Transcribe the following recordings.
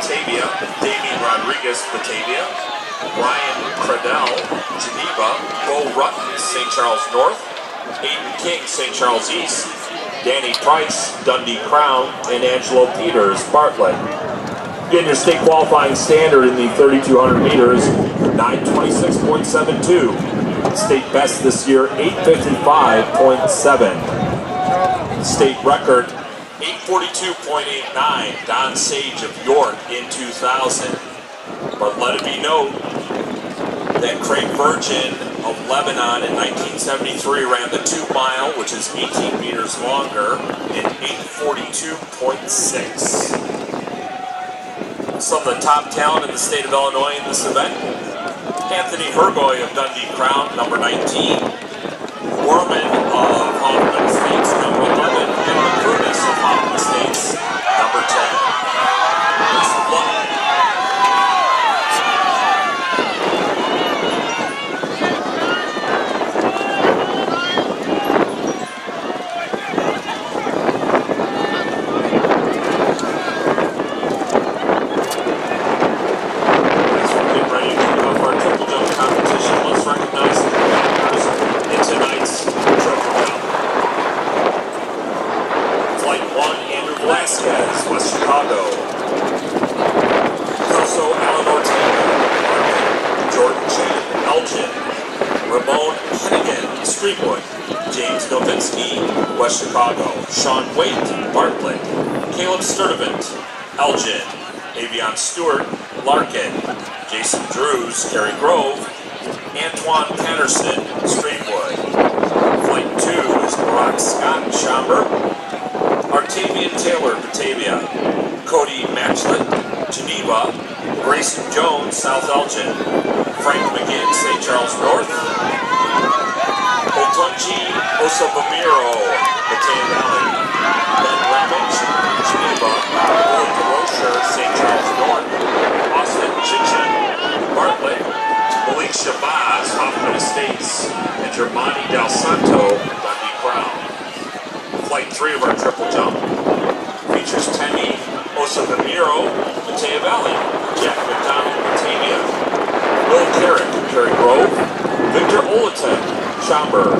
Batavia, Damian Rodriguez, Batavia, Ryan Cradell, Geneva, Bo Rutten, St. Charles North, Aiden King, St. Charles East, Danny Price, Dundee Crown, and Angelo Peters, Bartlett. Again, your state qualifying standard in the 3,200 meters, 926.72. State best this year, 855.7. State record, 842.89. Don Sage of York in 2000. But let it be known that Craig Virgin of Lebanon in 1973 ran the 2 mile, which is 18 meters longer, in 842.6. Some of the top talent in the state of Illinois in this event: Anthony Hergoy of Dundee Crown, number 19, Gorman of Hoffman Estates, number 11, and Curtis of Hoffman Estates, number 10. Best of luck. James Novinsky, West Chicago. Sean Waite, Bartlett. Caleb Sturdivant, Elgin. Avion Stewart, Larkin. Jason Drews, Cary Grove. Antoine Patterson, Streamwood. Flight 2 is Barack Scott, Schaumburg. Artavian Taylor, Batavia. Cody Matchlet, Geneva. Grayson Jones, South Elgin. Frank McGinn, St. Charles North. Otunji Osabamiro, Batavia Valley. Ben Ramage, Geneva. Lloyd DeRocher, St. Charles North. Austin Chichen, Bartlett. Malik Shabazz, Hoffman Estates. And Germani Del Santo, Dundee Crown. Flight 3 of our triple jump features Temi Osabamiro, Batavia Valley. Jack McDonald, Batavia. Will Carrick, Cary Grove. Victor Olaton, Schaumburg.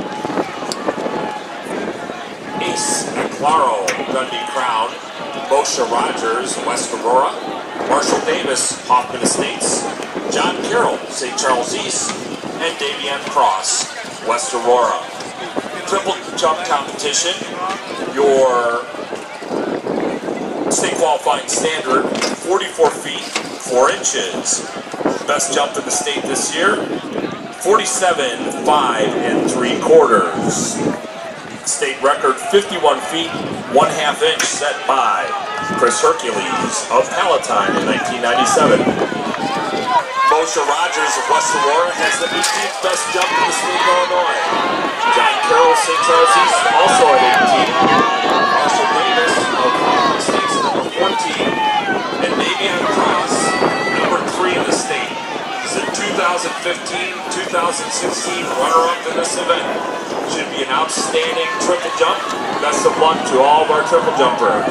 Ace Claro, Dundee Crown. Moshe Rogers, West Aurora. Marshall Davis, Hoffman Estates. John Carroll, St. Charles East. And Davian Cross, West Aurora. Triple jump competition. Your state qualifying standard, 44 feet, 4 inches. Best jump in the state this year, 47, 5 3/4. State record, 51 feet, 1/2 inch, set by Chris Hercules of Palatine in 1997. Moshe Rogers of West Aurora has the 18th best jump in the state of Illinois. John Carroll, St. Charles East, also at 18. Marshall Davis of Hoffman Estates, number 14. And Davian Cross, number 3 in the state. He's a 2015-2016 runner-up in this event. Should be an outstanding triple jump. Best of luck to all of our triple jumpers.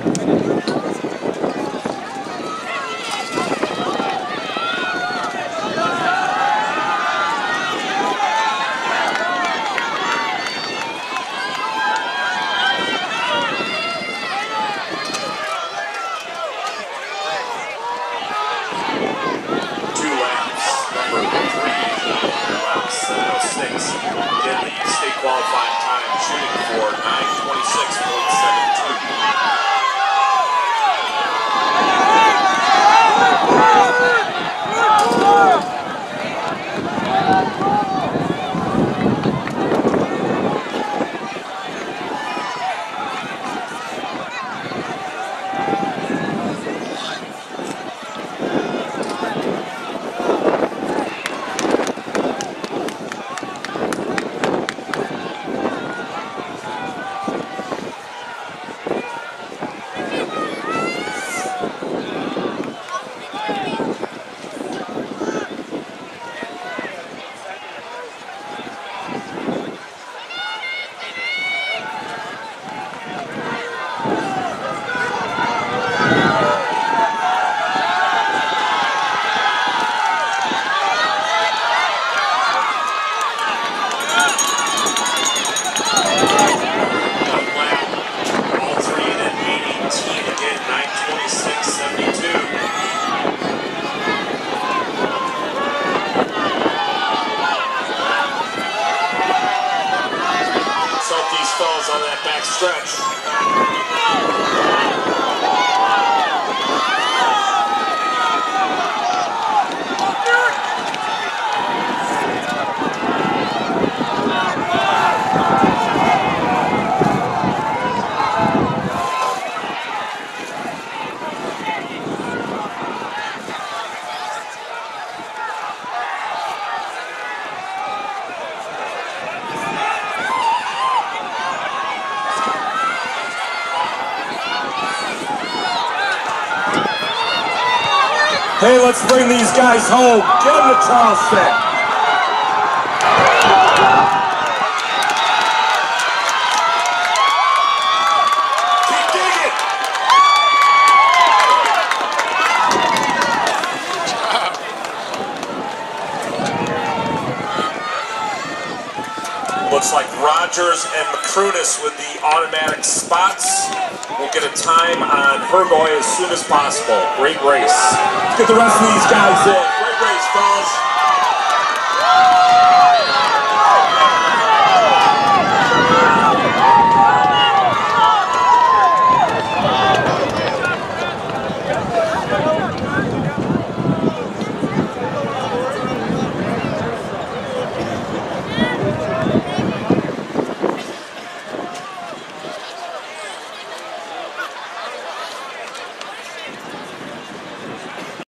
Qualifying time, shooting for 9:26.72. Fellas on that back stretch. Hey, let's bring these guys home. Get them to Charleston. Keep digging. Looks like Rogers and Macrunas with the automatic spots. We'll get a time on Hergoy as soon as possible. Great race. Let's get the rest of these guys in. Great race, fellas.